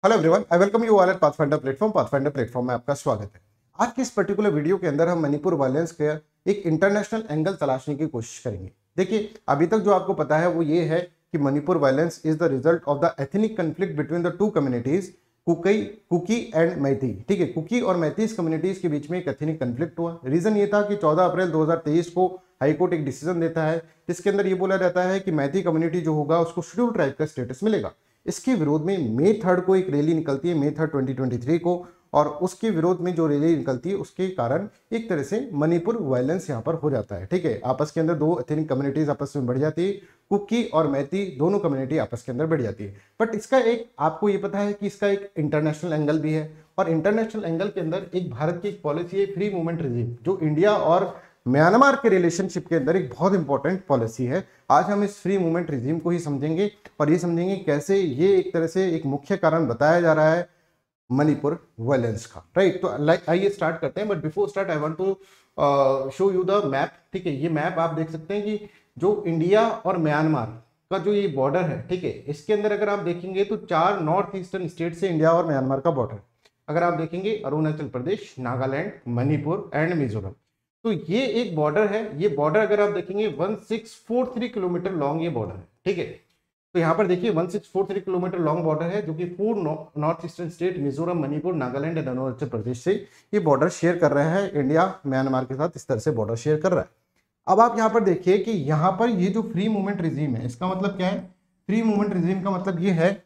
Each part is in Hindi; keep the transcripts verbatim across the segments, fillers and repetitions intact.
Hello everyone, I welcome you all at Pathfinder platform. Pathfinder platform में आपका स्वागत है। आज की इस पर्टिकुलर वीडियो के अंदर हम मणिपुर वायलेंस के एक इंटरनेशनल एंगल तलाशने की कोशिश करेंगे। देखिए, अभी तक जो आपको पता है वो ये है कि Manipur violence is the result of the ethnic conflict between the two communities, Kuki Kuki and Meitei. ठीक है, कुकी और मैतीस कम्युनिटीज के बीच में एक एथनिक कन्फ्लिक्ट हुआ। रीजन ये था कि चौदह अप्रैल दो हज़ार तेईस को हाईकोर्ट एक डिसीजन देता है जिसके अंदर ये बोला जाता है कि मैती कम्युनिटी जो होगा उसको शेड्यूल ट्राइब का स्टेटस मिलेगा। इसके विरोध में मई थर्ड को एक रैली निकलती है, May third twenty twenty three को, और उसके विरोध में जो रैली निकलती है उसके कारण एक तरह से मणिपुर वायलेंस यहाँ पर हो जाता है। ठीक है, आपस के अंदर दो एथनिक कम्युनिटीज आपस में बढ़ जाती है, कुकी और मैती दोनों कम्युनिटी आपस के अंदर बढ़ जाती है। बट इसका एक आपको ये पता है कि इसका एक इंटरनेशनल एंगल भी है, और इंटरनेशनल एंगल के अंदर एक भारत की एक पॉलिसी है फ्री मूवमेंट रिजीम, जो इंडिया और म्यांमार के रिलेशनशिप के अंदर एक बहुत इंपॉर्टेंट पॉलिसी है। आज हम इस फ्री मूवमेंट रिजीम को ही समझेंगे और ये समझेंगे कैसे ये एक तरह से एक मुख्य कारण बताया जा रहा है मणिपुर वायलेंस का। राइट, तो आइए स्टार्ट करते हैं। But before start I want to show you the map. ठीक है, ये मैप आप देख सकते हैं कि जो इंडिया और म्यांमार का जो ये बॉर्डर है, ठीक है, इसके अंदर अगर आप देखेंगे तो चार नॉर्थ ईस्टर्न स्टेट से इंडिया और म्यांमार का बॉर्डर। अगर आप देखेंगे अरुणाचल प्रदेश, नागालैंड, मणिपुर एंड मिजोरम, तो ये एक बॉर्डर है। ये बॉर्डर अगर आप देखेंगे सोलह सौ तैंतालीस किलोमीटर लॉन्ग ये बॉर्डर है। ठीक है, तो यहाँ पर देखिए सोलह सौ तैंतालीस किलोमीटर लॉन्ग बॉर्डर है जो कि पूर्ण north eastern state Mizoram, Manipur, Nagaland and Arunachal Pradesh से ये बॉर्डर शेयर कर रहे हैं। इंडिया म्यांमार के साथ इस तरह से बॉर्डर शेयर कर रहा है। अब आप यहाँ पर देखिए कि यहाँ पर ये जो फ्री मूवमेंट रिजीम है, इसका मतलब क्या है? फ्री मूवमेंट रिजीम का मतलब ये है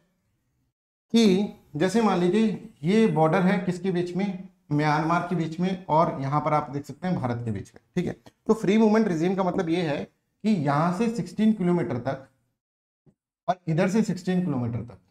कि जैसे मान लीजिए ये बॉर्डर है किसके बीच में? म्यांमार के बीच में, और यहाँ पर आप देख सकते हैं भारत के बीच में। ठीक है, तो फ्री मूवमेंट रिजीम का मतलब ये है कि यहाँ से सोलह किलोमीटर तक और इधर से सोलह किलोमीटर तक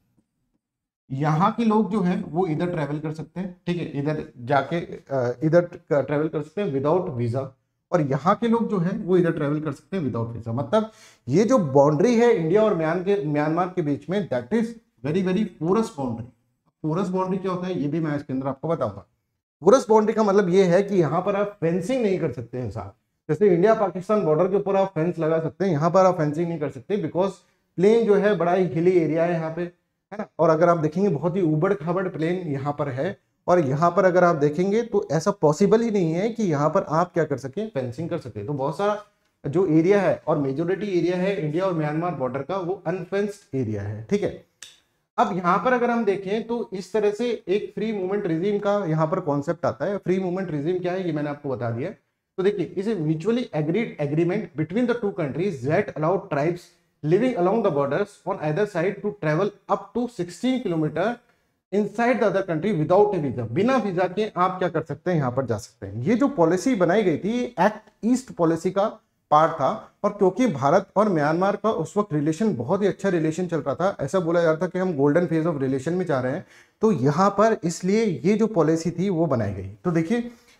यहाँ के लोग जो है वो इधर ट्रेवल कर सकते हैं। ठीक है, इधर जाके इधर ट्रेवल कर सकते हैं विदाउट वीजा, और यहाँ के लोग जो है वो इधर ट्रेवल कर सकते हैं विदाउट वीजा। मतलब ये जो बाउंड्री है इंडिया और म्यान के म्यांमार के बीच में, that is very very porous boundary. Porous boundary क्या होता है ये भी मैं इसके अंदर आपको बताऊंगा। पोरस बाउंड्री का मतलब ये है कि यहाँ पर आप फेंसिंग नहीं कर सकते हैं साहब। जैसे इंडिया पाकिस्तान बॉर्डर के ऊपर आप फेंस लगा सकते हैं, यहाँ पर आप फेंसिंग नहीं कर सकते, बिकॉज प्लेन जो है बड़ा ही हिली एरिया है यहाँ पे, है ना। और अगर आप देखेंगे बहुत ही उबड़ खाबड़ प्लेन यहाँ पर है, और यहाँ पर अगर आप देखेंगे तो ऐसा पॉसिबल ही नहीं है कि यहाँ पर आप क्या कर सकें, फेंसिंग कर सके। तो बहुत सारा जो एरिया है और मेजोरिटी एरिया है इंडिया और म्यांमार बॉर्डर का वो अनफेंस्ड एरिया है। ठीक है, अब यहाँ पर अगर हम देखें तो इस तरह से एक फ्री मूवमेंट रिजीम का यहाँ पर कॉन्सेप्ट आता है। फ्री मूवमेंट रिजीम क्या है ये मैंने आपको बता दिया। तो देखिए, is a mutually agreed agreement between the two countries that allowed tribes living along the borders on either side to travel up to सोलह kilometre inside the other country without a visa. बिना वीजा के आप क्या कर सकते हैं, यहाँ पर जा सकते हैं। ये जो पॉलिसी बनाई गई थी एक्ट ईस्ट पॉलिसी का पार्ट था, और क्योंकि भारत और म्यांमार का उस वक्त रिलेशन बहुत ही अच्छा रिलेशन चल रहा था, ऐसा बोला जा रहा था कि हम गोल्डन फेज ऑफ रिलेशन में जा रहे हैं, तो यहाँ पर इसलिए ये जो पॉलिसी थी वो बनाई गई। तो देखिए,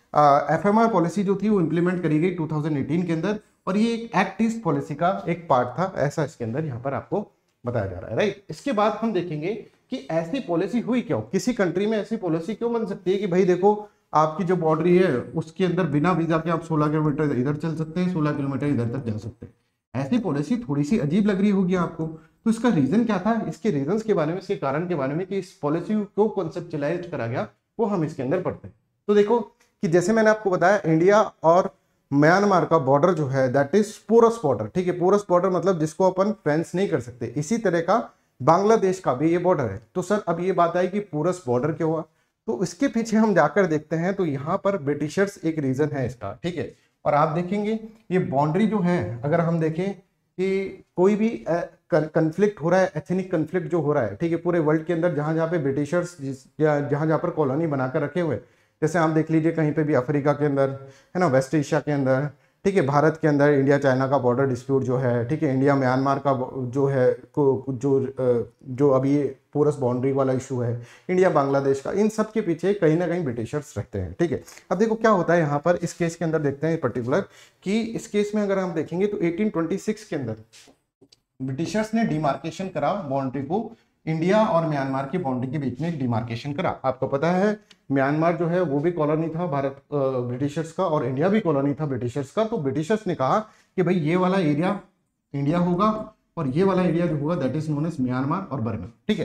एफ एम आर पॉलिसी जो थी वो इम्प्लीमेंट करी गई दो हज़ार अठारह के अंदर, और ये एक एक्ट ईस्ट पॉलिसी का एक पार्ट था, ऐसा इसके अंदर यहाँ पर आपको बताया जा रहा है। राइट, इसके बाद हम देखेंगे कि ऐसी पॉलिसी हुई क्यों, किसी कंट्री में ऐसी पॉलिसी क्यों बन सकती है कि भाई देखो आपकी जो बाउंड्री है उसके अंदर बिना वीजा के आप सोलह किलोमीटर इधर चल सकते हैं, सोलह किलोमीटर इधर तक जा सकते हैं। ऐसी पॉलिसी थोड़ी सी अजीब लग रही होगी आपको। तो इसका रीजन क्या था, इसके रीजंस के बारे में, इसके कारण के बारे में कि इस पॉलिसी को कॉन्सेप्चुअलाइज करा गया, वो हम इसके अंदर पढ़ते हैं। तो देखो कि जैसे मैंने आपको बताया इंडिया और म्यांमार का बॉर्डर जो है दैट इज पोरस बॉर्डर। ठीक है, पोरस बॉर्डर मतलब जिसको अपन फेंस नहीं कर सकते। इसी तरह का बांग्लादेश का भी ये बॉर्डर है। तो सर अब ये बात आई कि पोरस बॉर्डर क्यों हुआ, तो इसके पीछे हम जाकर देखते हैं तो यहाँ पर ब्रिटिशर्स एक रीजन है इसका। ठीक है, और आप देखेंगे ये बाउंड्री जो है, अगर हम देखें कि कोई भी कन्फ्लिक्ट हो रहा है, एथनिक कन्फ्लिक्ट जो हो रहा है, ठीक है, पूरे वर्ल्ड के अंदर जहाँ जहाँ पे ब्रिटिशर्स जहाँ जहाँ पर कॉलोनी बनाकर रखे हुए, जैसे आप देख लीजिए कहीं पे भी अफ्रीका के अंदर, है ना, वेस्ट एशिया के अंदर, ठीक है, भारत के अंदर इंडिया चाइना का बॉर्डर डिस्प्यूट जो है, ठीक है, इंडिया म्यांमार का जो है को जो जो अभी पोरस बाउंड्री वाला इशू है, इंडिया बांग्लादेश का, इन सब के पीछे कहीं ना कहीं ब्रिटिशर्स रहते हैं। ठीक है, अब देखो क्या होता है यहाँ पर इस केस के अंदर, देखते हैं पर्टिकुलर कि इस केस में अगर हम देखेंगे तो अठारह सौ छब्बीस के अंदर ब्रिटिशर्स ने डिमार्केशन करा बाउंड्री को, इंडिया और म्यांमार की बाउंड्री के बीच में एक डिमार्केशन करा। आपको पता है म्यांमार जो है वो भी कॉलोनी था भारत ब्रिटिशर्स का, और इंडिया भी कॉलोनी था ब्रिटिशर्स का। तो ब्रिटिशर्स ने कहा कि भाई ये वाला एरिया इंडिया होगा और ये वाला एरिया जो होगा that is known as Myanmar और बर्मा। ठीक है,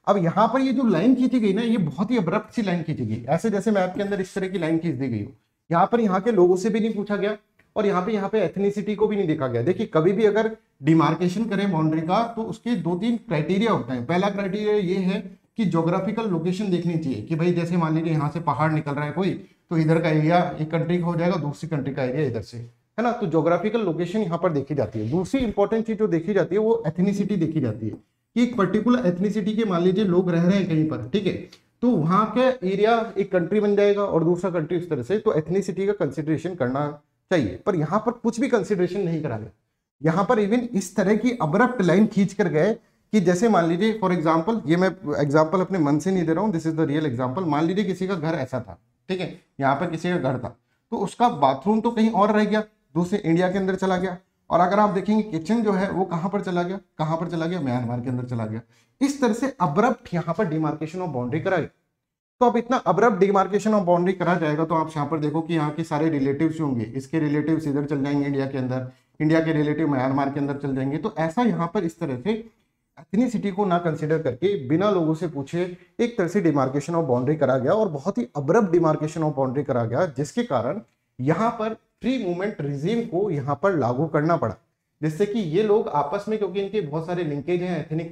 अब यहाँ पर ये जो लाइन खींची गई ना, ये बहुत ही अब्रप्ट सी लाइन खींची गई, ऐसे जैसे मैप के अंदर इस तरह की लाइन खींच दी गई हो। यहाँ पर यहाँ के लोगों से भी नहीं पूछा गया और यहाँ पे यहाँ पे एथनिसिटी को भी नहीं देखा गया। देखिए कभी भी अगर डिमार्केशन करें बाउंड्री का तो उसके दो तीन क्राइटेरिया होते हैं। पहला क्राइटेरिया ये है कि ज्योग्राफिकल लोकेशन देखनी चाहिए कि भाई जैसे मान लीजिए यहाँ से पहाड़ निकल रहा है कोई, तो इधर का एरिया एक कंट्री का हो जाएगा, दूसरी कंट्री का एरिया इधर से, है ना। तो ज्योग्राफिकल लोकेशन यहाँ पर देखी जाती है। दूसरी इंपॉर्टेंट चीज जो देखी जाती है वो एथनिसिटी देखी जाती है कि एक पर्टिकुलर एथनिसिटी के मान लीजिए लोग रह रहे हैं कहीं पर, ठीक है, तो वहां का एरिया एक कंट्री बन जाएगा और दूसरा कंट्री इस तरह से, तो एथनिसिटी का कंसिडरेशन करना चाहिए। पर यहाँ पर कुछ भी कंसिडरेशन नहीं करा गया। यहाँ पर इवन इस तरह की अब्रप्ट लाइन खींच कर गए कि जैसे मान लीजिए फॉर एग्जाम्पल, ये मैं एग्जाम्पल अपने मन से नहीं दे रहा हूँ, this is the real example. मान लीजिए किसी का घर ऐसा था, ठीक है, यहाँ पर किसी का घर था, तो उसका बाथरूम तो कहीं और रह गया, दूसरे इंडिया के अंदर चला गया, और अगर आप देखेंगे किचन जो है वो कहां पर चला गया, कहां पर चला गया, म्यांमार के अंदर चला गया। इस तरह से अब्रप्ट यहाँ पर डिमार्केशन ऑफ बाउंड्री करा गया। तो अब इतना अब्रप्ट डिमार्केशन ऑफ बाउंड्री करा जाएगा तो आप यहाँ पर देखो कि यहाँ के सारे रिलेटिव्स होंगे, इसके रिलेटिव्स इधर चल जाएंगे इंडिया के अंदर, इंडिया के रिलेटिव म्यांमार के अंदर चल जाएंगे। तो ऐसा यहाँ पर इस तरह से एथनिसिटी को ना कंसिडर करके बिना लोगों से पूछे एक तरह से डिमार्केशन ऑफ बाउंड्री करा गया और बहुत ही अब्रप्ट डिमार्केशन ऑफ बाउंड्री करा गया, जिसके कारण यहाँ पर फ्री मूवमेंट रिजीम को यहाँ पर लागू करना पड़ा, जिससे कि ये लोग आपस में, क्योंकि इनके बहुत सारे लिंकेज हैं, एथनिक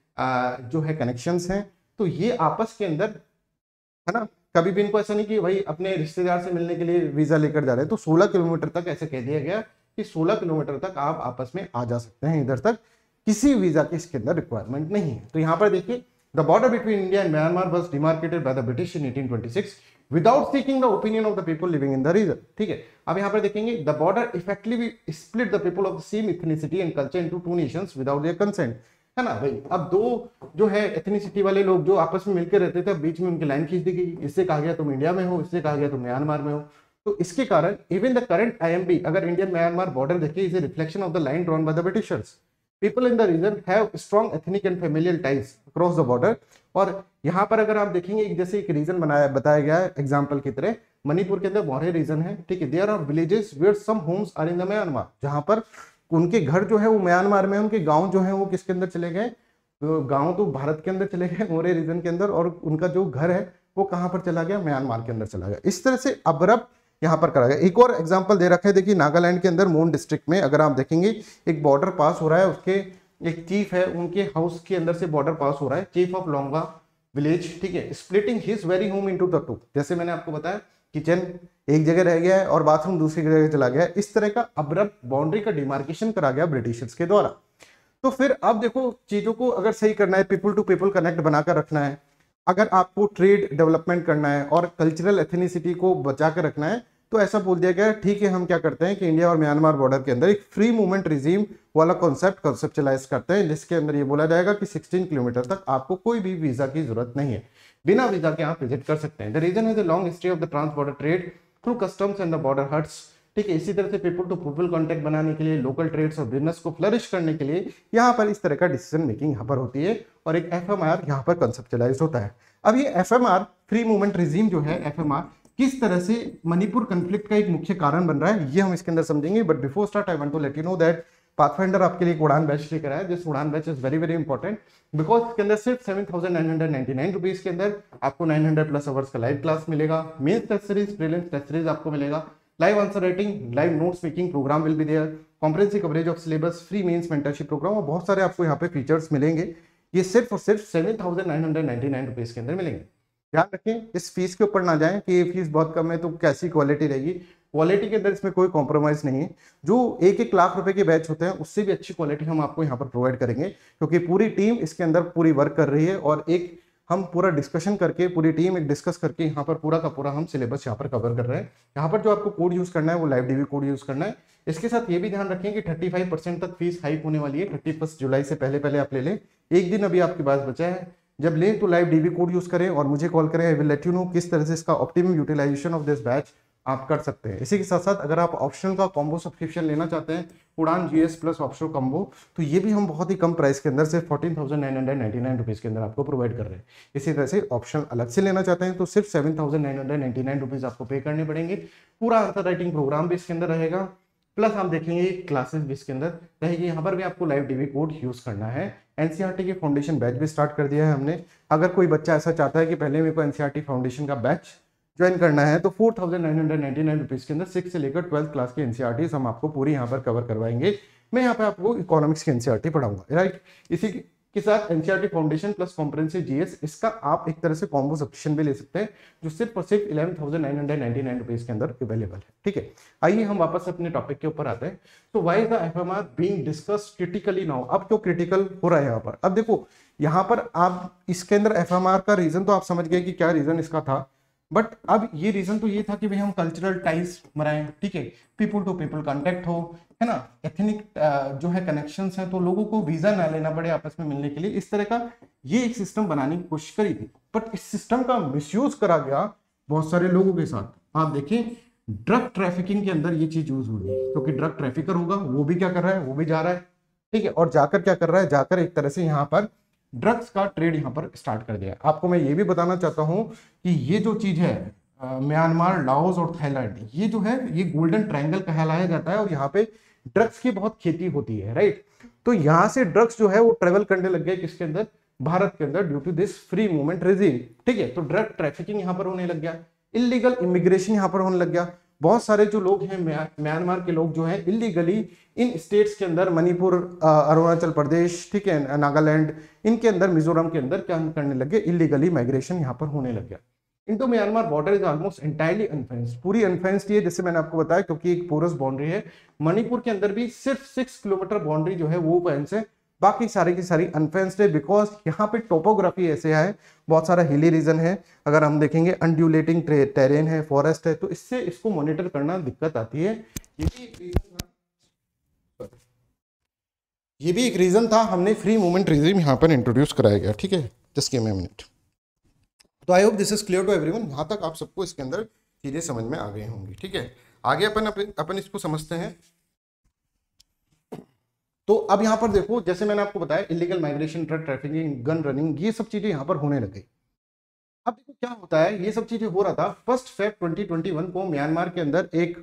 जो है कनेक्शंस हैं, तो ये आपस के अंदर, है ना, कभी भी इनको ऐसा नहीं कि भाई अपने रिश्तेदार से मिलने के लिए वीजा लेकर जा रहे हैं। तो सोलह किलोमीटर तक ऐसे कह दिया गया कि सोलह किलोमीटर तक आप आपस में आ जा सकते हैं, इधर तक किसी वीजा की इसके अंदर रिक्वायरमेंट नहीं है। तो यहाँ पर देखिए, the border between India and Myanmar was demarcated by the British in eighteen twenty six without seeking the opinion of the people living in the region, ठीक है। अब यहाँ पर देखेंगे, the border effectively split the people of the same ethnicity and culture into two nations without their consent, है ना भाई। अब दो जो है एथनिसिटी वाले लोग जो आपस में मिलकर रहते थे, बीच में उनकी लाइन खींच दी गई, इससे कहा गया तुम इंडिया में हो, इससे कहा गया तुम म्यांमार में हो। तो इसके कारण even the current I M B, अगर इंडियन म्यांमार बॉर्डर देखिए, is a reflection of the line drawn by the Britishers. People in the region have strong ethnic and familial ties across the border। और यहाँ पर अगर आप देखेंगे, जैसे एक रीजन बनाया बताया गया है एग्जाम्पल की तरह, मणिपुर के अंदर मोरे रीजन है, ठीक है। There are villages where some homes are in the Myanmar, जहाँ पर उनके घर जो है वो म्यांमार में, उनके गांव जो है वो किसके अंदर चले गए, तो गांव तो भारत के अंदर चले गए मोरे रीजन के अंदर, और उनका जो घर है वो कहाँ पर चला गया, म्यांमार के अंदर चला गया। इस तरह से अब्रप्ट यहाँ पर करा गया। एक और एग्जाम्पल दे रखा है, देखिए नागालैंड के अंदर मोन डिस्ट्रिक्ट में अगर आप देखेंगे एक बॉर्डर पास हो रहा है, उसके एक चीफ है, उनके हाउस के अंदर से बॉर्डर पास हो रहा है, चीफ ऑफ लोंगा विलेज, ठीक है, splitting his very home into the two. जैसे मैंने आपको बताया, किचन एक जगह रह गया है और बाथरूम दूसरी जगह चला गया है। इस तरह का अब्रप्ट बाउंड्री का डिमार्केशन करा गया ब्रिटिशर्स के द्वारा। तो फिर अब देखो, चीजों को अगर सही करना है, पीपल टू पीपल कनेक्ट बनाकर रखना है, अगर आपको ट्रेड डेवलपमेंट करना है और कल्चरल एथनिसिटी को बचा कर रखना है, तो ऐसा बोल दिया गया, ठीक है, हम क्या करते हैं कि इंडिया और म्यांमार बॉर्डर के अंदर एक फ्री मूवमेंट रिजीम वाला कॉन्सेप्ट कंसेप्चुलाइज करते हैं, जिसके अंदर ये बोला जाएगा कि सोलह किलोमीटर तक आपको कोई भी वीजा की जरूरत नहीं है, बिना वीजा के आप विजिट कर सकते हैं। The region has a long history of the trans border trade through customs and the border huts, ठीक है। इसी तरह से पीपल टू पीपल कॉन्टेक्ट बनाने के लिए, लोकल ट्रेड्स और बिजनेस को फ्लरिश करने के लिए यहाँ पर इस तरह का डिसीजन मेकिंग यहाँ पर होती है, और एक एफ एम आर यहाँ पर कंसेप्चुलाइज होता है। अब ये F M R free movement regime जो है, एफ एम आर किस तरह से मणिपुर कॉन्फ्लिक्ट का एक मुख्य कारण बन रहा है, ये हम इसके अंदर समझेंगे। But before start I want to let you know that Pathfinder आपके लिए एक उड़ान बैच लेकर आया। This Udaan batch is very very important because इसके अंदर सिर्फ seven thousand nine hundred ninety nine rupees के अंदर आपको नाइन हंड्रेड प्लस आवर्स का लाइव क्लास मिलेगा, mains test series, prelims test series आपको मिलेगा, live answer writing, live notes making program will be there, comprehensive coverage of syllabus, free mains mentorship program, और बहुत सारे आपको यहाँ पे फीचर्स मिलेंगे। ये सिर्फ और सिर्फ seven thousand nine hundred ninety nine rupees के अंदर मिलेंगे। ध्यान रखें, इस फीस के ऊपर ना जाएं कि ये फीस बहुत कम है तो कैसी क्वालिटी रहेगी। क्वालिटी के अंदर इसमें कोई कॉम्प्रोमाइज नहीं है। जो एक एक लाख रुपए के बैच होते हैं उससे भी अच्छी क्वालिटी हम आपको यहाँ पर प्रोवाइड करेंगे, क्योंकि पूरी टीम इसके अंदर पूरी वर्क कर रही है, और एक हम पूरा डिस्कशन करके, पूरी टीम एक डिस्कस करके यहाँ पर पूरा का पूरा हम सिलेबस यहाँ पर कवर कर रहे हैं। यहाँ पर जो आपको कोड यूज करना है वो लाइव डीवी कोड यूज करना है। इसके साथ ये भी ध्यान रखें कि थर्टी फाइव परसेंट तक फीस हाइक होने वाली है, थर्टी फर्स्ट जुलाई से पहले पहले आप ले लें। एक दिन अभी आपके पास बचा है, जब लें तो लाइव डीवी कोड यूज करें और मुझे कॉल करें। I will let you know किस तरह से इसका optimum utilization of this batch आप कर सकते हैं। इसी के साथ साथ अगर आप ऑप्शनल का कॉम्बो सब्सक्रिप्शन लेना चाहते हैं, उड़ान जीएस प्लस ऑप्शनल कॉम्बो, तो ये भी हम बहुत ही कम प्राइस के अंदर सिर्फ fourteen thousand nine hundred ninety nine rupees के अंदर आपको प्रोवाइड कर रहे हैं। इसी तरह से ऑप्शनल अलग से लेना चाहते हैं तो सिर्फ seven thousand nine hundred ninety nine rupees आपको पे करने पड़ेंगे। पूरा आंसर राइटिंग प्रोग्राम भी इसके अंदर रहेगा, प्लस आप देखेंगे क्लासेस भी इसके अंदर रहेगी। यहाँ पर भी आपको लाइव डीबी कोड यूज करना है। एनसीईआरटी के फाउंडेशन बैच भी स्टार्ट कर दिया है हमने। अगर कोई बच्चा ऐसा चाहता है कि पहले मेरे को एनसीईआरटी फाउंडेशन का बैच ज्वाइन करना है तो four thousand nine hundred ninety nine rupees के अंदर सिक्स से लेकर ट्वेल्थ क्लास की एनसीईआरटी हम आपको पूरी यहाँ पर कवर करवाएंगे। मैं यहाँ पे आपको इकोनॉमिक्स की एनसीईआरटी पढ़ाऊंगा, राइट। इसी के साथ NCERT foundation plus comprehensive GS, इसका आप एक तरह से कॉम्बो सब्सक्रिप्शन भी ले सकते हैं जो सिर्फ और सिर्फ eleven thousand nine hundred ninety nine rupees के अंदर अवेलेबल है, ठीक है। आइए हम वापस अपने टॉपिक के ऊपर आते हैं। तो why is the FMR being discussed critically now, अब क्यों क्रिटिकल हो रहा है यहाँ पर। अब देखो यहाँ पर आप इसके अंदर एफएमआर का रीजन तो आप समझ गए कि क्या रीजन इसका था, बट अब ये रीजन तो ये था कि भाई हम कल्चरल टाइज बनाएं, ठीक है, पीपल टू पीपल कांटेक्ट हो, है ना, एथनिक जो है कनेक्शंस हैं, तो लोगों को वीजा ना लेना पड़े आपस में मिलने के लिए, इस तरह का ये एक सिस्टम बनाने की कोशिश करी थी। बट इस सिस्टम का मिसयूज करा गया बहुत सारे लोगों के साथ। आप देखें ड्रग ट्रैफिकिंग के अंदर ये चीज यूज हो रही है, क्योंकि ड्रग ट्रैफिकर होगा वो भी क्या कर रहा है, वो भी जा रहा है, ठीक है, और जाकर क्या कर रहा है, जाकर एक तरह से यहाँ पर ड्रग्स का ट्रेड यहाँ पर स्टार्ट कर दिया। आपको मैं ये भी बताना चाहता हूँ कि ये जो चीज है म्यांमार, लाओस और थाईलैंड, ये जो है ये गोल्डन ट्रायंगल कहलाया जाता है और यहाँ पे ड्रग्स की बहुत खेती होती है, राइट। तो यहाँ से ड्रग्स जो है वो ट्रेवल करने लग गए किसके अंदर, भारत के अंदर, due to this free movement regime, ठीक है। तो ड्रग ट्रैफिकिंग यहाँ पर होने लग गया, इलीगल इमिग्रेशन यहाँ पर होने लग गया। बहुत सारे जो लोग हैं म्यांमार के लोग जो हैं इलीगली इन स्टेट्स के अंदर, मणिपुर, अरुणाचल प्रदेश, ठीक है, नागालैंड, इनके अंदर, मिजोरम के अंदर क्या करने लगे, इलीगली माइग्रेशन यहाँ पर होने लग गया। Into Myanmar border is almost entirely unfenced, पूरी अनफेंस्ड है, जैसे मैंने आपको बताया, क्योंकि एक पोरस बाउंड्री है। मणिपुर के अंदर भी सिर्फ सिक्स किलोमीटर बाउंड्री जो है वो फेंस है, बाकी सारी की सारी अनफेंस्ड है, बिकॉज यहाँ पे टोपोग्राफी ऐसे है, बहुत सारा हिली रीजन है, अगर हम देखेंगे अनड्यूलेटिंग टेरेन है, फॉरेस्ट है, तो इससे इसको मॉनिटर करना दिक्कत आती है। ये भी एक रीजन था, ये भी एक रीजन था, हमने फ्री मूवमेंट रिजीम यहाँ पर इंट्रोड्यूस कराया गया, ठीक है। Just give me a minute. तो I hope this is clear to everyone. यहाँ तक आप सबको इसके अंदर चीजें समझ में आ गई होंगी, ठीक है। आगे अपन अपन, अपन इसको समझते हैं। तो अब यहाँ पर देखो, जैसे मैंने आपको बताया, illegal migration, drug trafficking, gun running, ये सब चीजें यहाँ पर होने लग गई। अब देखो क्या होता है, ये सब चीजें हो रहा था। First Feb twenty twenty one को म्यांमार के अंदर एक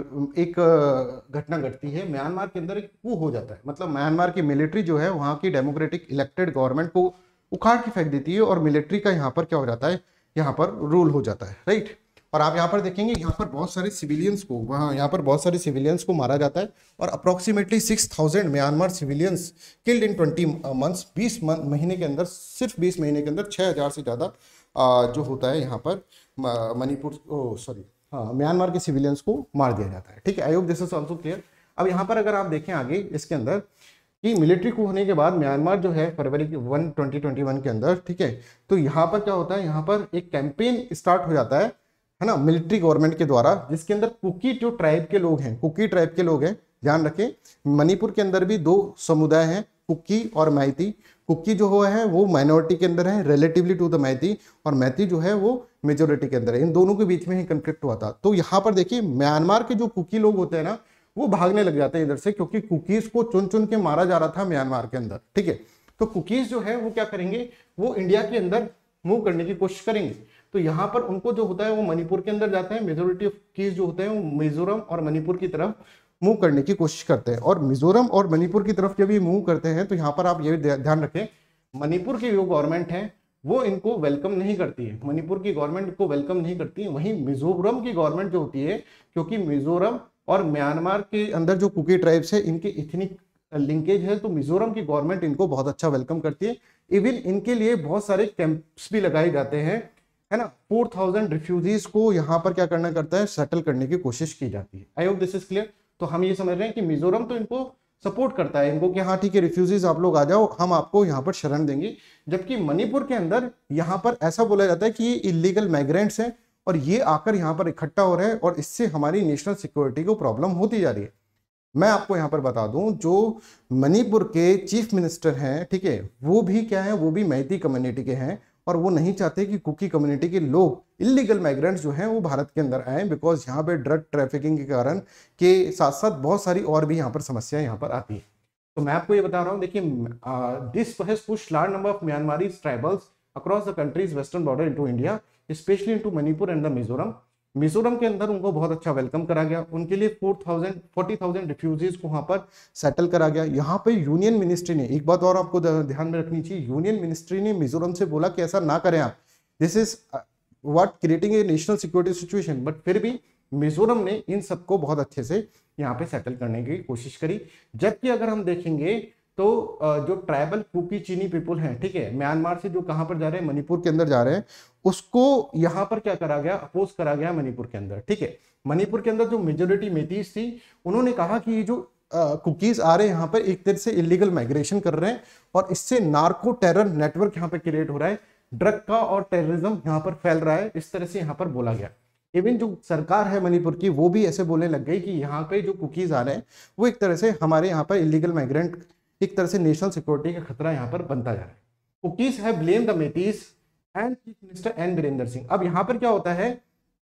एक घटना घटती है, म्यांमार के अंदर एक कू हो जाता है, मतलब म्यांमार की मिलिट्री जो है वहाँ की डेमोक्रेटिक इलेक्टेड गवर्नमेंट को उखाड़ के फेंक देती है और मिलिट्री का यहाँ पर क्या हो जाता है, यहाँ पर रूल हो जाता है, राइट। और आप यहाँ पर देखेंगे यहाँ पर बहुत सारे सिविलियंस को, वहाँ यहाँ पर बहुत सारे सिविलियंस को मारा जाता है और approximately six thousand Myanmar civilians killed in twenty months, बीस महीने के अंदर, सिर्फ बीस महीने के अंदर छः हज़ार से ज़्यादा जो होता है यहाँ पर मणिपुर, ओ सॉरी, हाँ, म्यांमार के सिविलियंस को मार दिया जाता है, ठीक है। I hope this is also clear. अब यहाँ पर अगर आप देखें आगे इसके अंदर कि मिलिट्री को होने के बाद म्यांमार जो है फरवरी की वन ट्वेंटी ट्वेंटी वन के अंदर, ठीक है, तो यहाँ पर क्या होता है, यहाँ पर एक कैंपेन स्टार्ट हो जाता है, है ना, मिलिट्री गवर्नमेंट के द्वारा, जिसके अंदर कुकी जो ट्राइब के लोग हैं, कुकी ट्राइब के लोग हैं, ध्यान रखें, मणिपुर के अंदर भी दो समुदाय हैं, कुकी और मैती। कुकी जो है वो माइनॉरिटी के अंदर है रिलेटिवली टू द मैती, और मैती जो है वो मेजोरिटी के अंदर है। इन दोनों के बीच में ही कंफ्लिक्ट हुआ था। तो यहाँ पर देखिए म्यांमार के जो कुकी लोग होते हैं ना, वो भागने लग जाते हैं इधर से, क्योंकि कुकीज को चुन चुन के मारा जा रहा था म्यांमार के अंदर, ठीक है। तो कुकीज जो है वो क्या करेंगे, वो इंडिया के अंदर मूव करने की कोशिश करेंगे। तो यहाँ पर उनको जो होता है वो मणिपुर के अंदर जाते हैं, मेजोरिटी ऑफ कीज जो होते हैं वो मिजोरम और मणिपुर की तरफ मूव करने की कोशिश करते हैं। और मिजोरम और मणिपुर की तरफ जब ये मूव करते हैं तो यहाँ पर आप ये ध्यान रखें, मणिपुर की जो गवर्नमेंट है वो इनको वेलकम नहीं करती है, मणिपुर की गवर्नमेंट को वेलकम नहीं करती है। वहीं मिजोरम की गवर्नमेंट जो होती है, क्योंकि मिजोरम और म्यांमार के अंदर जो कुकी ट्राइब्स है इनके इथनिक लिंकेज है, तो मिजोरम की गवर्नमेंट इनको बहुत अच्छा वेलकम करती है। इवन इनके लिए बहुत सारे कैंप्स भी लगाए जाते हैं, है ना। फोर थाउजेंड रिफ्यूजीज को यहाँ पर क्या करना करता है, सेटल करने की कोशिश की जाती है। I hope this is clear. तो हम ये समझ रहे हैं कि मिजोरम तो इनको सपोर्ट करता है, इनको कि हाँ ठीक है, रिफ्यूजीज आप लोग आ जाओ, हम आपको यहाँ पर शरण देंगे। जबकि मणिपुर के अंदर यहाँ पर ऐसा बोला जाता है कि ये इलीगल माइग्रेंट्स हैं और ये आकर यहाँ पर इकट्ठा हो रहे हैं और इससे हमारी नेशनल सिक्योरिटी को प्रॉब्लम होती जा रही है। मैं आपको यहाँ पर बता दूं, जो मणिपुर के चीफ मिनिस्टर हैं, ठीक है, वो भी क्या है, वो भी मैती कम्युनिटी के हैं और वो नहीं चाहते कि कुकी कम्युनिटी के लोग, इलीगल माइग्रेंट्स जो हैं वो भारत के अंदर आए, बिकॉज यहाँ पे ड्रग ट्रैफिकिंग के कारण के साथ साथ बहुत सारी और भी यहाँ पर समस्याएं यहाँ पर आती है। तो मैं आपको ये बता रहा हूँ, देखिए, this has pushed large number of Myanmarese tribals across the country's western border into India, especially into Manipur and the Mizoram. Mizoram के अंदर उनको बहुत अच्छा वेलकम करा गया, उनके लिए four thousand forty thousand refugees को वहां पर सेटल करा गया। यहाँ पे यूनियन मिनिस्ट्री ने, एक बात और आपको ध्यान में रखनी चाहिए, यूनियन मिनिस्ट्री ने मिजोरम से बोला कि ऐसा ना करें आप, this is what creating a national security situation, but फिर भी मिजोरम ने इन सबको बहुत अच्छे से यहाँ पे सेटल करने की कोशिश करी। जबकि अगर हम देखेंगे तो जो ट्राइबल कुकी चीनी पीपुल हैं, ठीक है, म्यांमार से जो कहां पर जा रहे हैं, मणिपुर के अंदर जा रहे हैं, उसको यहां पर क्या करा गया, अपोज करा गया मणिपुर के अंदर, ठीक है। मणिपुर के अंदर जो मेजोरिटी मेटीज थी, उन्होंने कहा कि ये जो कुकीज आ रहे हैं यहाँ पर एक तरह से इलीगल माइग्रेशन कर रहे हैं और इससे नार्को टेरर नेटवर्क यहाँ पे क्रिएट हो रहा है, ड्रग का और टेररिज्म यहाँ पर फैल रहा है, इस तरह से यहाँ पर बोला गया। इवन जो सरकार है मणिपुर की, वो भी ऐसे बोलने लग गई कि यहाँ पे जो कुकीज आ रहे हैं वो एक तरह से हमारे यहाँ पर इलीगल माइग्रेंट, एक तरह से नेशनल सिक्योरिटी का खतरा यहाँ पर बनता जा रहा है। कुकीज है blame the Meiteis and chief minister N Birendra Singh. अब यहाँ पर क्या होता है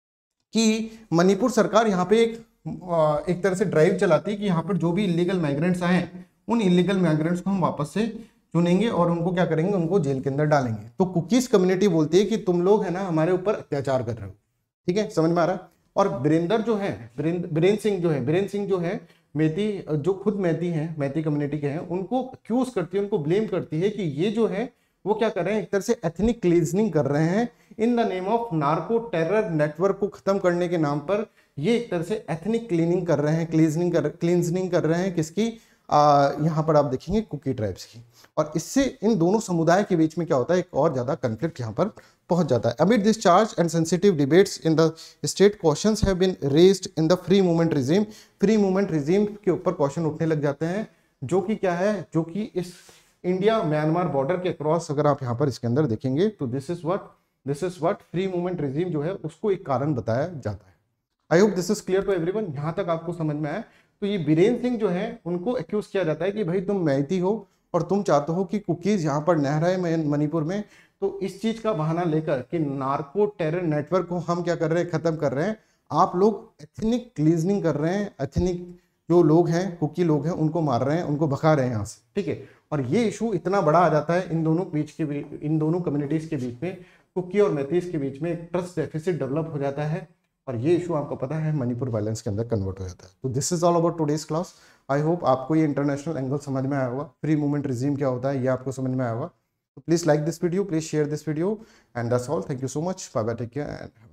कि मणिपुर सरकार यहाँ पे एक एक तरह से ड्राइव चलाती है कि यहाँ पर जो भी इलीगल माइग्रेंट्स आए, उन इलीगल माइग्रेंट्स को हम वापस से चुनेंगे और उनको क्या करेंगे, उनको जेल के अंदर डालेंगे। तो कुकीज कम्युनिटी बोलती है कि तुम लोग है ना हमारे ऊपर अत्याचार कर रहे हो, ठीक है, समझ में आ रहा है। और बीरेंद्र जो है, बीरेंद्र सिंह जो है, बीरेंद्र सिंह जो है मैती, जो खुद मैती हैं, मैती कम्युनिटी के हैं, उनको एक्यूज करती है, उनको ब्लेम करती है कि ये जो है वो क्या कर रहे हैं, एक तरह से एथनिक क्लींजिंग कर रहे हैं in the name of narco terror network को खत्म करने के नाम पर। ये एक तरह से एथनिक क्लीनिंग कर रहे हैं, क्लींजिंग कर क्लींजिंग कर रहे हैं किसकी, यहाँ पर आप देखेंगे कुकी ट्राइब्स की। और इससे इन दोनों समुदाय के बीच में क्या होता है, एक और ज्यादा कन्फ्लिक्ट यहाँ पर पहुंच जाता है। Amid this charge and sensitive debates in the state, questions have been raised in the free movement regime. Free movement regime के ऊपर क्वेश्चन उठने लग जाते हैं, जो कि क्या है, जो कि इस इंडिया म्यांमार बॉर्डर के क्रॉस अगर आप यहाँ पर इसके अंदर देखेंगे तो this is what this is what free movement regime जो है उसको एक कारण बताया जाता है। I hope this is clear to everyone. यहाँ तक आपको समझ में आया। तो ये बीरेन सिंह जो है उनको एक्यूज किया जाता है कि भाई तुम मैती हो और तुम चाहते हो कि कुकीज यहाँ पर नह रहे हैं मणिपुर में, तो इस चीज का बहाना लेकर कि नार्को टेरर नेटवर्क को हम क्या कर रहे हैं, खत्म कर रहे हैं, आप लोग एथनिक क्लींजिंग कर रहे हैं, एथनिक जो लोग हैं, कुकी लोग हैं, उनको मार रहे हैं, उनको भगा रहे हैं यहाँ से, ठीक है। और ये इशू इतना बड़ा आ जाता है इन दोनों बीच के बीच, इन दोनों कम्युनिटीज के बीच में, कुकी और मैतीस के बीच में एक ट्रस्ट डेफिसिट डेवलप हो जाता है और ये इशू आपको पता है मणिपुर वायलेंस के अंदर कन्वर्ट हो जाता है। तो this is all about today's class. I hope आपको ये इंटरनेशनल एंगल समझ में आया होगा, फ्री मूवमेंट रिजीम क्या होता है ये आपको समझ में आया होगा। तो please like this video, please share this video and that's all. Thank you so much, bye bye, take care and